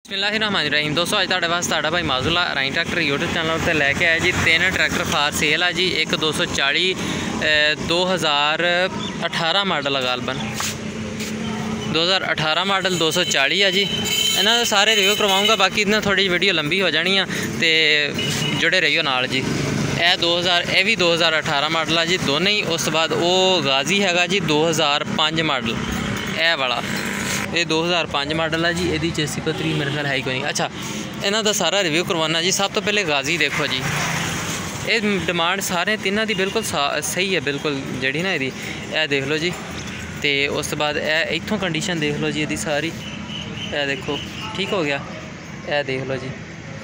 बिस्मिल्लाहिर्रहमानिर्रहीम। दोस्तों अज तुहाडे वास्ते तुहाडा भाई Majulla Rain tractor YouTube channel पर लैके आया जी। 3 ट्रैक्टर फार सेल है जी। एक 240 2018 मॉडल है, गालबन 2018 मॉडल 240 है जी। इन्हां दे सारे रिव्यू करवाऊँगा, बाकी इन्हां थोड़ी वीडियो लंबी हो जानी है तो जुड़े रहियो नाल जी। यह भी 2018 मॉडल है जी दोनों ही। उस बाद वो गाजी हैगा जी 2005 मॉडल, यह वाला ये 2005 मॉडल है जी। यदी चेसी पतरी मेरे ख्याल है कोई नहीं। अच्छा, इन्हों का सारा रिव्यू करवाना जी। सब तो पहले गाजी देखो जी, ये डिमांड सारे तिना की बिल्कुल सही है, बिल्कुल जी ना। यदी यह देख लो जी। तो उस बाद इत्थों कंडीशन देख लो जी यदी सारी, यह देखो ठीक हो गया, यह देख लो जी।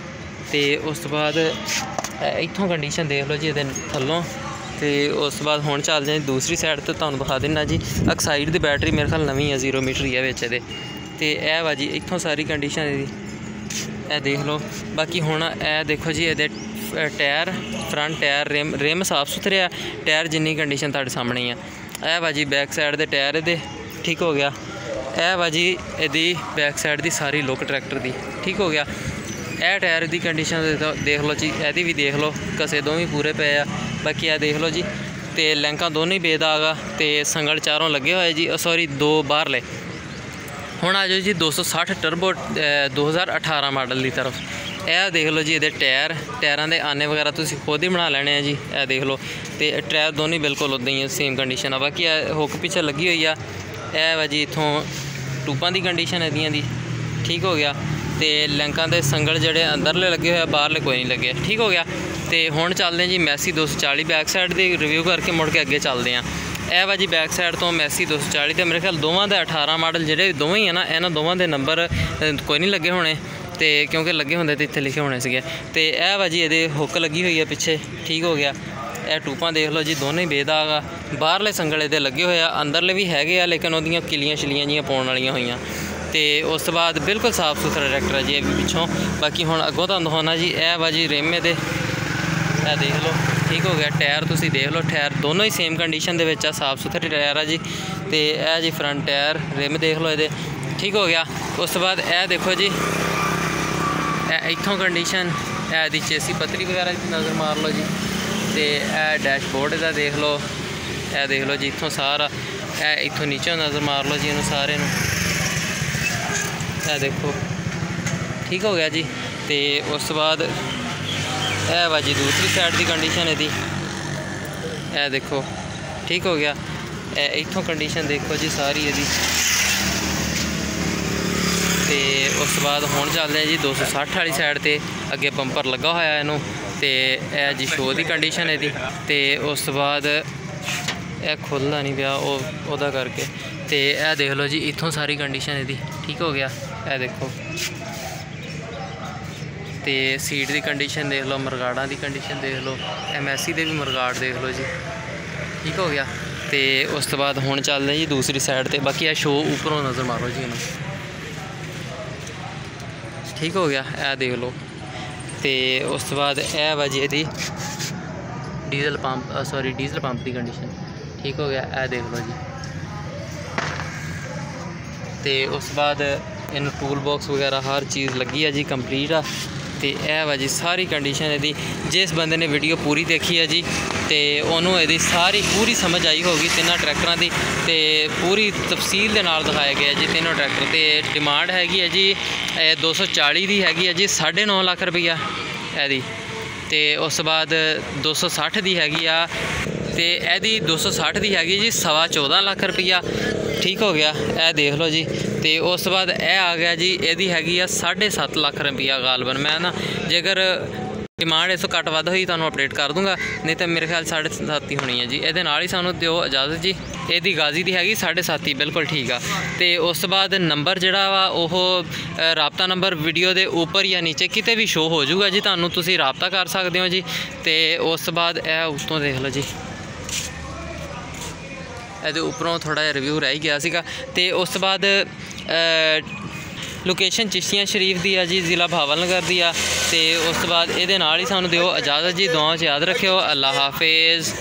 तो उस बाद इत्थों कंडीशन देख लो जी ये थलों। तो उस बाद हुण चल जाए दूसरी साइड तो तुहानूं दिखा देना जी। एक्साइड की बैटरी मेरे ख्याल नवीं है, 0 मीटर ही है विच इहदे। तो यह वा जी इत्थों सारी कंडीशन इहदी, यह देख लो। बाकी हुण यह देखो जी ये टायर, फ्रंट टायर, रिम साफ सुथरे है, टायर जिन्नी कंडीशन तुहाडे सामने ही है। यह वा जी बैक साइड के टायर इहदे ठीक हो गया। यह वा जी इहदी बैक साइड की सारी लुक ट्रैक्टर की ठीक हो गया। यह टायर की कंडीशन देख लो जी, यदि भी देख लो, कसे दोवें पूरे पे आ। बाकी यह देख लो जी। तो लैंका दोनों ही बेदाग आ, तो संगल चारों लगे हुए जी, सॉरी 2 बाहरले। हुण आ जाओ जी 260 टर्बो 2018 मॉडल की तरफ। यह देख लो जी ये टायरों के आने वगैरह तुसीं खुद ही बना लेने जी। यह देख लो, तो टायर दोनों बिल्कुल उदा ही सेम कंडीशन है। बाकी हुक पीछे लगी हुई है। यह वा जी इत्थों टूपां की कंडीशन है दी ठीक हो गया। तो लैंकां दे संगल जड़े अंदरले लगे हुए, बाहरले कोई नहीं लगे ठीक हो गया। तो हुण चलते हैं जी मैसी 240 बैक साइड की रिव्यू करके मुड़ के अगे चलते हैं। यह वा जी बैक साइड तो मैसी 240, तो मेरे ख्याल दोवां दे 18 मॉडल जोड़े दोवें ही है ना, इन्होंने दोवां दे नंबर कोई नहीं लगे होने, तो क्योंकि लगे होंगे तो इत्थे लिखे होने से। तो यह वा जी ये हुक लगी हुई है पिछे ठीक हो गया। यह टूपां देख लो जी दोनों ही बेदाग आ, बाहरले संगल ये लगे हुए आ, अंदरले भी है लेकिन वो किलियां शिलियां जियां पाउण वालियां होईयां। तो उस बाद बिल्कुल साफ सुथरा ट्रैक्टर है जी पिछों। बाकी हुण अगों तुहानूं दिखाउणा जी। यह वा जी रिम दे, यह देख लो ठीक हो गया। टायर तुसीं देख लो, टायर दोनों ही सेम कंडीशन दे विच आ, साफ सुथरे टायर है जी। तो यह जी फ्रंट टायर, रिम देख लो ये ठीक हो गया। उस बाद यह देखो जी इत्थों कंडीशन, यह दी चेसी पतरी वगैरह नज़र मार लो जी। तो यह डैशबोर्ड इहदा देख लो, यह देख लो जी इत्थों सारा, इत्थों नीचे नज़र मार लो जी इन्हूं सारे नूं, यह देखो ठीक हो गया जी। तो उस बाद यह वा जी दूसरी साइड की कंडीशन है दी, यह देखो ठीक हो गया। इत्थों कंडीशन देखो जी सारी यदी। तो उस बाद हुण चलते हैं जी 260 वाली साइड ते, अगे बंपर लगा होया इनू। तो यह जी शो की कंडीशन है दी। तो उस बाद यह खुलदा नहीं पिया ओदा करके। तो यह देख लो जी इत्थों सारी कंडीशन है दी ठीक हो गया। यह देखो तो सीट की कंडीशन देख लो, मरगाड़ा की कंडीशन देख लो, MSC के भी मरगाड़ देख लो जी ठीक हो गया। तो उस बाद हुण चलते हैं जी दूसरी साइड ते। बाकी यह शो उपरों नज़र मारो जी इन्हूं ठीक हो गया, यह देख लो। तो उस बाद यह वा जी यदी डीजल पंप की कंडीशन ठीक हो गया, यह देख लो जी। तो उस बाद इन टूल बॉक्स वगैरह हर चीज़ लगी है जी, कंप्लीट आ। तो यह वा जी सारी कंडीशन यदी, जिस बंदे ने वीडियो पूरी देखी है जी तो उन्होंने यदी सारी पूरी समझ आई होगी तिना ट्रैक्टरों की। तो पूरी तफसील के नाल दिखाया गया जी तीनों ट्रैक्टर। तो डिमांड हैगी है जी 240 की हैगी है जी 9.5 लाख रुपया यदी। तो उस बाद 260 की हैगी आ, तो यदी 260 की हैगी जी 14.25 लाख रुपया ठीक हो गया, यह देख लो जी। तो उस बाद यह आ गया जी यदी हैगी आ 7.5 लाख रुपया गालबन। मैं ना जेकर डिमांड इस घट वध हुई तुहानूं अपडेट कर दूँगा, नहीं तो मेरे ख्याल 7.5 ही होनी है जी। ये नाल ही सानूं दिओ इजाज़त जी। यदी गाजी की हैगी 7.5 बिल्कुल ठीक आ। तो उस बाद नंबर जिहड़ा वा ओह राबता नंबर वीडियो के ऊपर या नीचे किते भी शो हो जाऊगा जी, तुहानूं तुसीं राबता कर सकते हो जी। तो उस बाद यह उत्तों देख लो जी, ये उपरों थोड़ा जिहा रिव्यू रह गया सीगा। तो उस बाद लोकेशन चिश्तियां शरीफ की है जी, ज़िला भावलनगर की आ। तो उस बाद ये नाल ही सानूं दिओ इजाज़त जी। दुआओं च याद रखियो। अल्लाह हाफिज़।